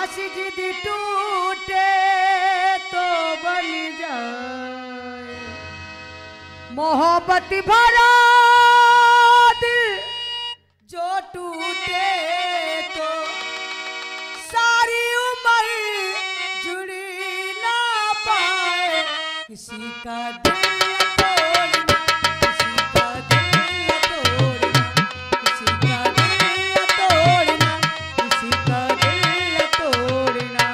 मस्जिद टूटे तो बन जाए, मोहब्बत भरा दिल जो टूटे तो सारी उम्र जुड़ी ना पाए। किसी का दिल तोड़ना, किसी का दिल तोड़ना, किसी का दिल तोड़ना, किसी का दिल तोड़ना।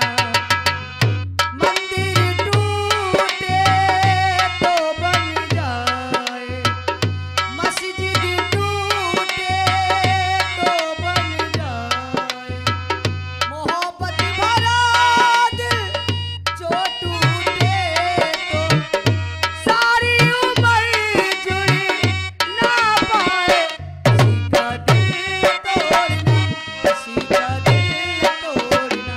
मंदिर टूटे तो बन जाए, मस्जिद टूटे तो बन जाए, मोहब्बत भरा दिल जो टूटे तो सारी उम्र जुड़ी ना पाए। किसी का दिल तोड़ना, किसी का दिल तोड़ना,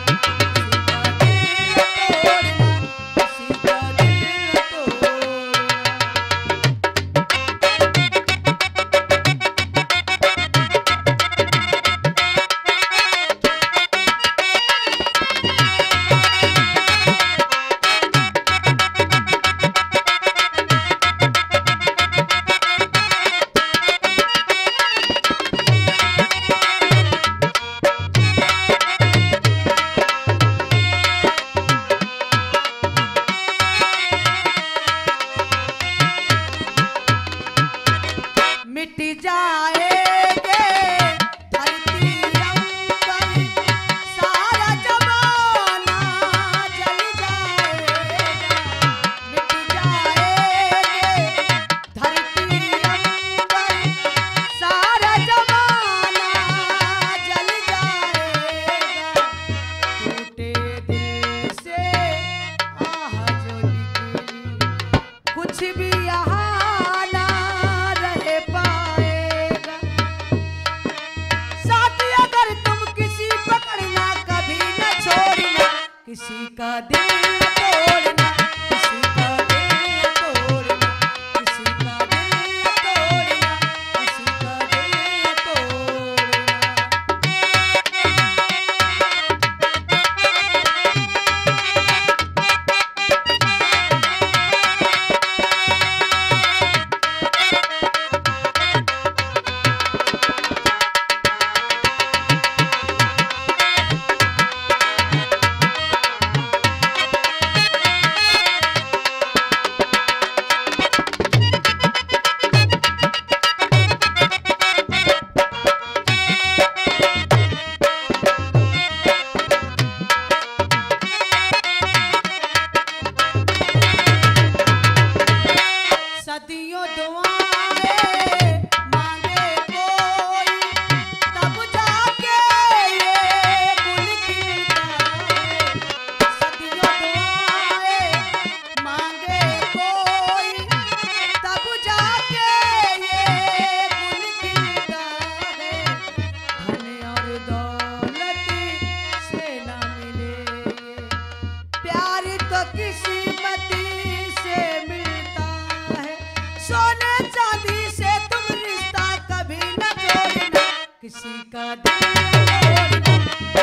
किसी का दिल तोड़ना, मिट जाएंगे धरती अंबर, सारा जमाना जल जाएगा। मिट जाएंगे धरती अंबर, सारा जमाना जल जाएगा। टूटे दिल से आह जो निकली, कुछ भी यहाँ ना रह पाएगा। साथी अगर तुम किसी पकड़ना, कभी न छोड़ना, किसी का दिल तोड़ना, किसी का दिल तोड़ना, किसी का दिल तोड़ना, किसी का दिल तोड़ना। सदियों दुआएं मांगे कोई, तब जाके ये गुल खिलता है। सदियों दुआएं मांगे कोई, तब जाके ये गुल खिलता है। धन और दौलत से न मिले ये, प्यार तो किस्मती से मिलता है। सोने चांदी से तुम रिश्ता कभी न जोड़ना, किसी का दिल तोड़ना,